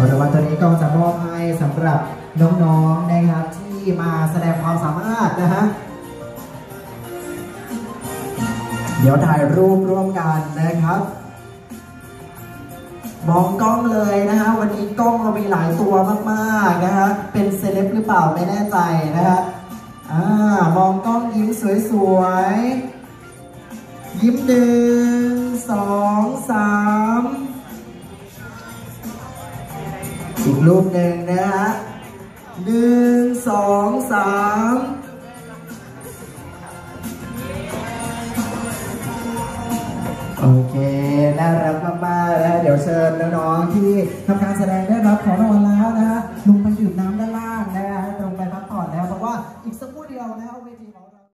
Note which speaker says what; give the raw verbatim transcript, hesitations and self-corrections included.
Speaker 1: ของรางวัลตัวนี้ก็จะมอบให้สำหรับน้องๆนะครับที่มาแสดงความสามารถนะฮะเดี๋ยวถ่ายรูปร่วมกันนะครับมองกล้องเลยนะฮะวันนี้กล้องเรามีหลายตัวมากๆนะฮะเป็นเซเลบหรือเปล่าไม่แน่ใจนะฮะอ่ามองกล้องยิ้มสวยๆยิ้มหนึ่งสองสามอีกรูปหนึ่งนะฮะหนึ่งสองสามโอเคน่ารักมากๆแล้วเดี๋ยวเชิญน้องๆที่ทำการแสดงได้รับของรางวัลแล้วนะฮะลงไปดื่มน้ำด้านล่างนะฮะลงไปพักผ่อนแล้วเพราะว่าอีกสักครู่เดียวนะฮะเวทีของเรา